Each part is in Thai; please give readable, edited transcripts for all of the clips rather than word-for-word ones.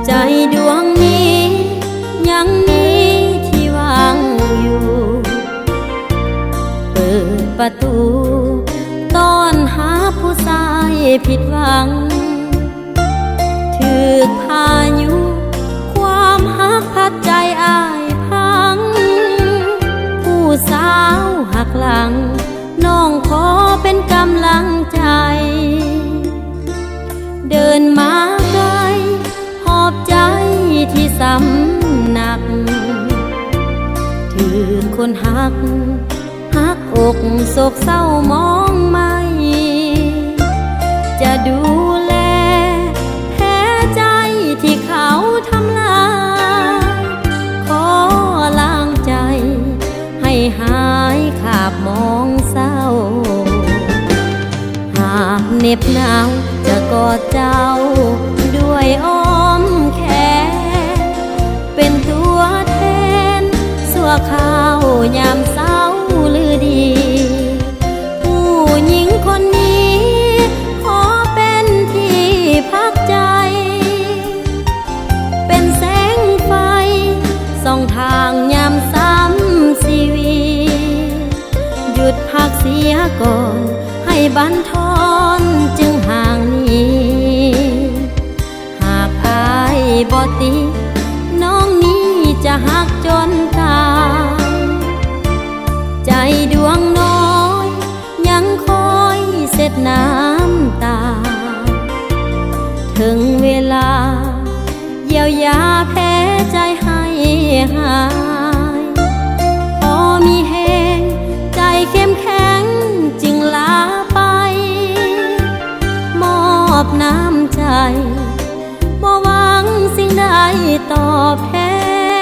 ใจดวงนี้ยังมีที่ว่างอยู่เปิดประตูต้อนหาผู้ชายผิดหวังถึกพายุความหักพัดใจอ้ายพังผู้สาวหักหลังน้องขอเป็นกำลังใจเดินมาไกลหอบใจที่สำหนักถือคนหักอกโศกเศร้ามองไม่จะดูแลแพ้ใจที่เขาทำลายขอล้างใจให้หายขาบมองเศร้าหากเหน็บหนาวจะกอดเจ้าด้วยอ้อมแขนเป็นตัวแทนสั่วข้าวยามเศร้าลือดีผู้หญิงคนนี้ขอเป็นที่พักใจเป็นแสงไฟส่องทางยามซ้ำชีวีหยุดพักเสียก่อนให้บั้นทอนจึงห่างนี้หากอายบ่ติน้องนี้จะหักจนตายใจดวงน้อยยังคอยเสร็จน้ำตาถึงเวลาเยียวยาแพ้ใจให้หายพอมีแห้งใจเข้มแข็งจึงลาไปมอบน้ำใจบ่หวังสิ่งใดตอบแทน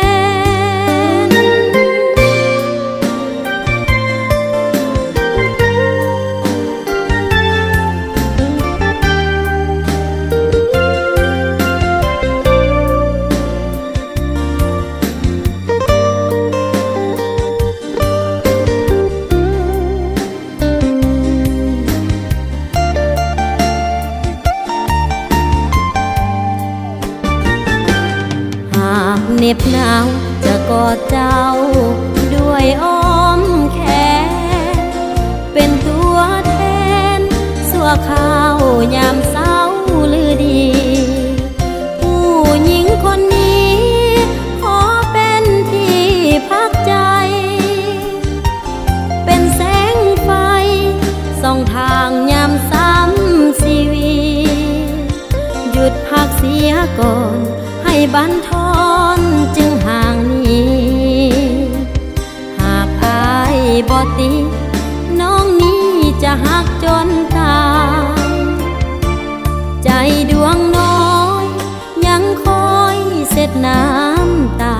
เหน็บหนาวจะกอดเจ้าด้วยอ้อมแขนเป็นตัวแทนสั่วข้าวยามเศร้าลือดีผู้หญิงคนนี้ขอเป็นที่พักใจเป็นแสงไฟส่องทางยามซ้ำชีวีหยุดพักเสียก่อนให้บั้นทอนจึงห่างนี้หากอายบ่ติน้องนี้จะหักจนตายใจดวงน้อยยังคอยเสร็จน้ำตา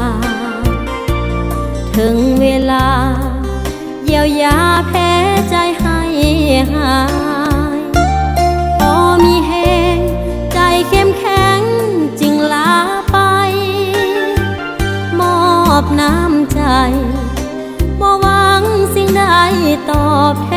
ถึงเวลาเยียวยาแพ้ใจให้หายพอมีแห้งใจเข้มแข็งจึงลาไปมอบน้ำใจบ่หวังสิ่งใดตอบแท